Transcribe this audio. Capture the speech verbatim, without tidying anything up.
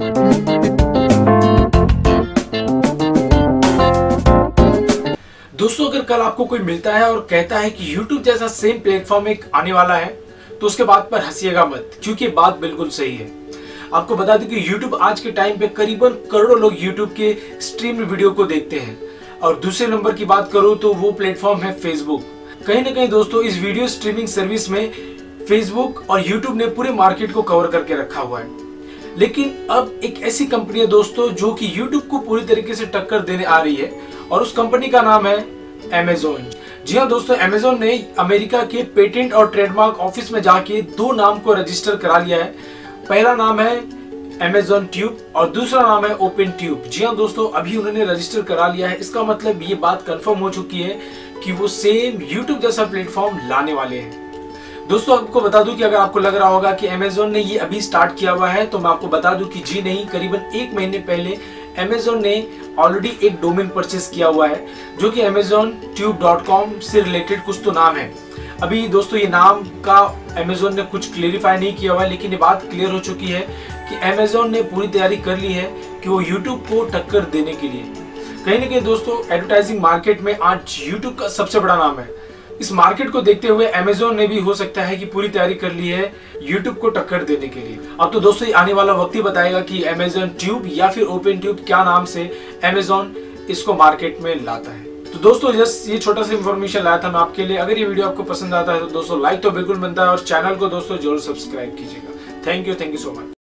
दोस्तों, अगर कल आपको कोई मिलता है और कहता है कि YouTube जैसा सेम प्लेटफॉर्म एक आने वाला है, तो उसके बात पर हंसिएगा मत, क्योंकि बात बिल्कुल सही है। आपको बता दें कि YouTube आज के टाइम पे करीबन करोड़ों लोग YouTube के स्ट्रीम वीडियो को देखते हैं। और दूसरे नंबर की बात करूं तो वो प्लेटफॉर्म है Facebook। कहीं ना कहीं दोस्तों, इस वीडियो स्ट्रीमिंग सर्विस में Facebook और YouTube ने पूरे मार्केट को कवर करके रखा हुआ है। लेकिन अब एक ऐसी कंपनी है दोस्तों जो कि YouTube को पूरी तरीके से टक्कर देने आ रही है, और उस कंपनी का नाम है Amazon। जी हाँ दोस्तों, Amazon ने अमेरिका के पेटेंट और ट्रेडमार्क ऑफिस में जाके दो नाम को रजिस्टर करा लिया है। पहला नाम है Amazon Tube और दूसरा नाम है Open Tube। जी हाँ दोस्तों, अभी उन्होंने रजिस्टर करा लिया है। इसका मतलब ये बात कंफर्म हो चुकी है कि वो सेम YouTube जैसा प्लेटफॉर्म लाने वाले हैं। दोस्तों, आपको बता दूं कि अगर आपको लग रहा होगा कि Amazon ने ये अभी स्टार्ट किया हुआ है, तो मैं आपको बता दूं कि जी नहीं, करीबन एक महीने पहले Amazon ने ऑलरेडी एक डोमेन परचेस किया हुआ है, जो कि amazon tube dot com से रिलेटेड कुछ तो नाम है। अभी दोस्तों, ये नाम का Amazon ने कुछ क्लेरिफाई नहीं किया हुआ है, लेकिन ये बात क्लियर हो चुकी है कि Amazon ने पूरी तैयारी कर ली है कि वो YouTube को टक्कर देने के लिए। कहीं ना कहीं दोस्तों, एडवर्टाइजिंग मार्केट में आज YouTube का सबसे बड़ा नाम है। इस मार्केट को देखते हुए Amazon ने भी हो सकता है कि पूरी तैयारी कर ली है YouTube को टक्कर देने के लिए। अब तो दोस्तों, आने वाला वक्त ही बताएगा कि Amazon Tube या फिर Open Tube क्या नाम से Amazon इसको मार्केट में लाता है। तो दोस्तों, जस्ट ये छोटा सा इंफॉर्मेशन लाया था मैं आपके लिए। अगर ये वीडियो आपको पसंद आता है तो दोस्तों लाइक तो बिल्कुल बनता है, और चैनल को दोस्तों जरूर सब्सक्राइब कीजिएगा। Thank you thank you so much.